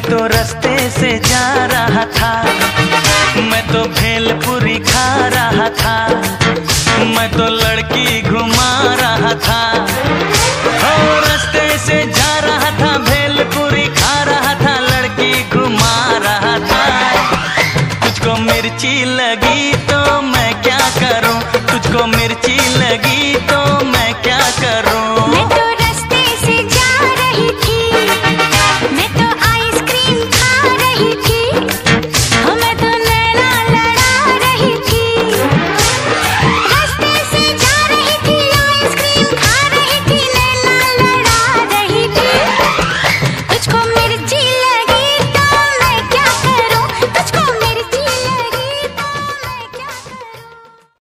तो रास्ते से जा रहा था, मैं तो भेलपुरी खा रहा था, मैं तो